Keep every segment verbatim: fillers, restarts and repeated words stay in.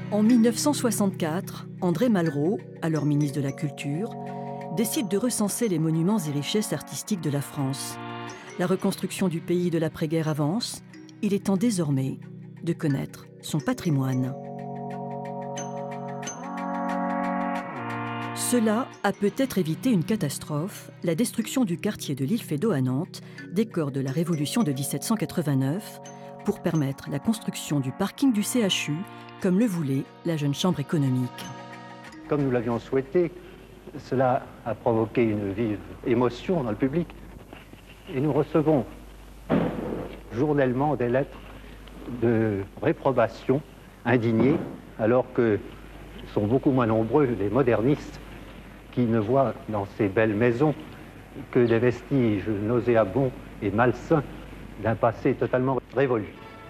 En mille neuf cent soixante-quatre, André Malraux, alors ministre de la Culture, décide de recenser les monuments et richesses artistiques de la France. La reconstruction du pays de l'après-guerre avance. Il est temps désormais de connaître son patrimoine. Cela a peut-être évité une catastrophe, la destruction du quartier de l'Île Feydeau à Nantes, décor de la Révolution de dix-sept cent quatre-vingt-neuf, pour permettre la construction du parking du C H U, comme le voulait la jeune chambre économique. Comme nous l'avions souhaité, cela a provoqué une vive émotion dans le public. Et nous recevons journellement des lettres de réprobation indignées, alors que sont beaucoup moins nombreux les modernistes qui ne voient dans ces belles maisons que des vestiges nauséabonds et malsains d'un passé totalement révolu.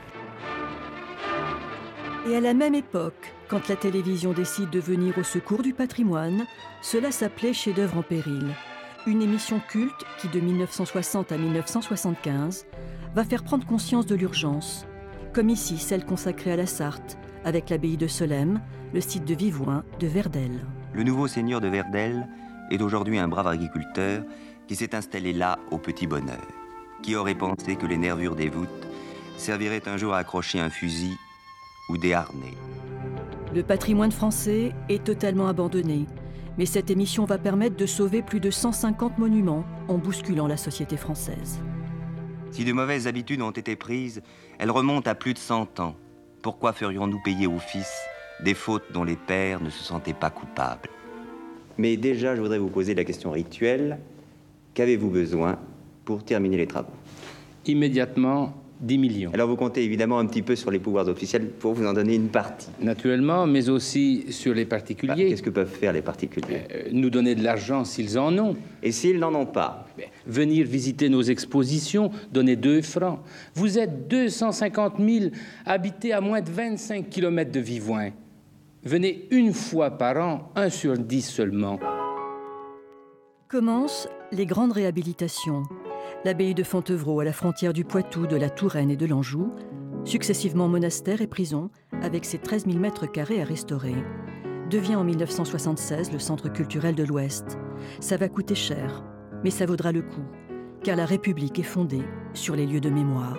Et à la même époque, quand la télévision décide de venir au secours du patrimoine, cela s'appelait Chef-d'œuvre en péril. Une émission culte qui, de mille neuf cent soixante à mille neuf cent soixante-quinze, va faire prendre conscience de l'urgence, comme ici celle consacrée à la Sarthe, avec l'abbaye de Solesmes, le site de Vivouin de Verdel. Le nouveau seigneur de Verdel est aujourd'hui un brave agriculteur qui s'est installé là au petit bonheur. Qui aurait pensé que les nervures des voûtes serviraient un jour à accrocher un fusil ou des harnais? Le patrimoine français est totalement abandonné, mais cette émission va permettre de sauver plus de cent cinquante monuments en bousculant la société française. Si de mauvaises habitudes ont été prises, elles remontent à plus de cent ans. Pourquoi ferions-nous payer aux fils des fautes dont les pères ne se sentaient pas coupables? Mais déjà, je voudrais vous poser la question rituelle. Qu'avez-vous besoin pour terminer les travaux? Immédiatement, dix millions. Alors vous comptez évidemment un petit peu sur les pouvoirs officiels pour vous en donner une partie. Naturellement, mais aussi sur les particuliers. Bah, qu'est-ce que peuvent faire les particuliers? euh, Nous donner de l'argent s'ils en ont. Et s'ils n'en ont pas? Venir visiter nos expositions, donner deux francs. Vous êtes deux cent cinquante mille habités à moins de vingt-cinq kilomètres de Vivouin. Venez une fois par an, un sur dix seulement. Commencent les grandes réhabilitations. L'abbaye de Fontevraud à la frontière du Poitou, de la Touraine et de l'Anjou, successivement monastère et prison, avec ses treize mille mètres carrés à restaurer, devient en mille neuf cent soixante-seize le centre culturel de l'Ouest. Ça va coûter cher, mais ça vaudra le coup, car la République est fondée sur les lieux de mémoire.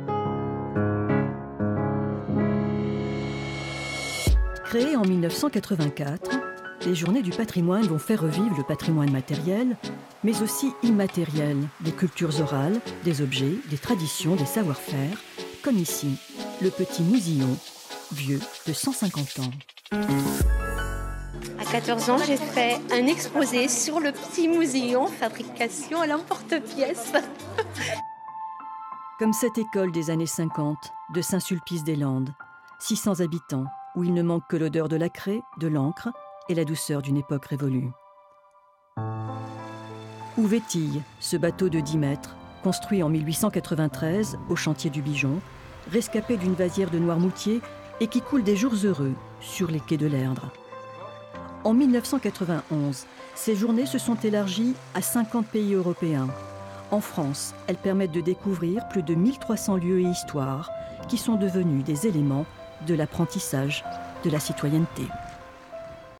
Créées en mille neuf cent quatre-vingt-quatre, les Journées du patrimoine vont faire revivre le patrimoine matériel, mais aussi immatériel, des cultures orales, des objets, des traditions, des savoir-faire, comme ici, le petit mousillon, vieux de cent cinquante ans. À quatorze ans, j'ai fait un exposé sur le petit mousillon, fabrication à l'emporte-pièce. Comme cette école des années cinquante de Saint-Sulpice-des-Landes, six cents habitants, où il ne manque que l'odeur de la craie, de l'encre et la douceur d'une époque révolue. Où vétille ce bateau de dix mètres, construit en mille huit cent quatre-vingt-treize au chantier du Bijon, rescapé d'une vasière de Noirmoutier et qui coule des jours heureux sur les quais de l'Erdre. En mille neuf cent quatre-vingt-onze, ces journées se sont élargies à cinquante pays européens. En France, elles permettent de découvrir plus de mille trois cents lieux et histoires qui sont devenus des éléments de l'apprentissage de la citoyenneté.